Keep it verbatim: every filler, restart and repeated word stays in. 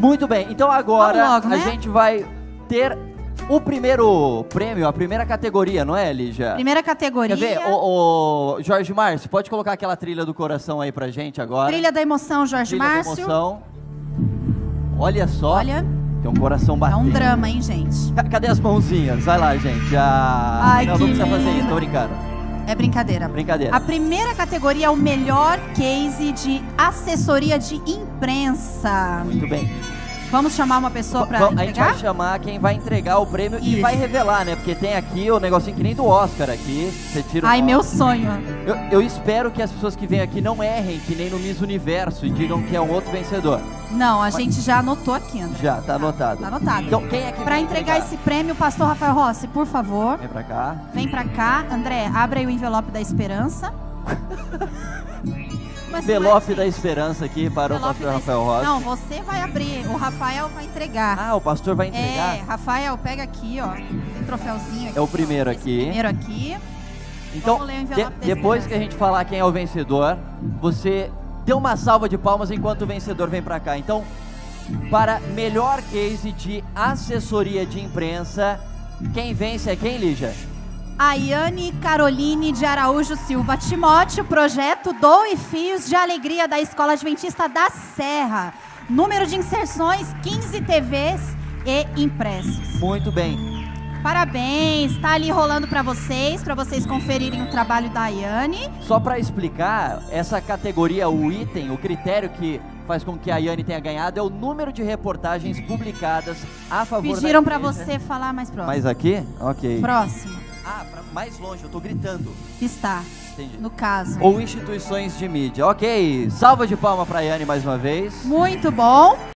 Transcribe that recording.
Muito bem, então agora logo, a né? gente vai ter o primeiro prêmio, a primeira categoria, não é, Lígia? Primeira categoria. Quer ver? O, o Jorge Márcio, pode colocar aquela trilha do coração aí pra gente agora? Trilha da emoção, Jorge Trilha Márcio. da emoção. Olha só. Olha. Tem um coração É batendo. um drama, hein, gente? Ca- Cadê as mãozinhas? Vai lá, gente. Ah, Ai, não, que não precisa fazer lindo. isso, tô brincando. É brincadeira. Brincadeira. A primeira categoria é o melhor case de assessoria de imprensa. Muito bem. Vamos chamar uma pessoa pra Va- A gente entregar? vai chamar quem vai entregar o prêmio e Isso. vai revelar, né? Porque tem aqui o negocinho que nem do Oscar aqui. Você tira o Ai, nome. meu sonho. Eu, eu espero que as pessoas que vêm aqui não errem, que nem no Miss Universo, e digam que é um outro vencedor. Não, a gente já anotou aqui, André. Já, tá anotado. Tá anotado. Então, quem é que Pra vai entregar esse prêmio, pastor Rafael Rossi, por favor, Vem pra cá. vem pra cá. André, abre aí o envelope da esperança. Mas não é, Envelope gente. da esperança aqui para o Envelope pastor da Rafael es- Rossi. Não, você vai abrir, o Rafael vai entregar. Ah, o pastor vai entregar? É, Rafael, pega aqui, ó, um troféuzinho aqui. É o primeiro ó, esse aqui. primeiro aqui. Então, Vamos ler o de- envelope da depois esperança. que a gente falar quem é o vencedor, você dê uma salva de palmas enquanto o vencedor vem pra cá. Então, para melhor case de assessoria de imprensa, quem vence é quem, Lígia? Aiane Caroline de Araújo Silva. Timóteo, projeto Doe Fios de Alegria da Escola Adventista da Serra. Número de inserções, quinze T Vs e impressos. Muito bem. Parabéns, tá ali rolando pra vocês, pra vocês conferirem o trabalho da Aiane. Só para explicar, essa categoria, o item, o critério que faz com que a Aiane tenha ganhado é o número de reportagens publicadas a favor Pediram da pra igreja. você falar mais próximo. Mais aqui? Ok. Próximo. Ah, pra mais longe, eu tô gritando. Está, Entendi. no caso. Ou instituições de mídia. Ok, salva de palma pra Aiane mais uma vez. Muito bom.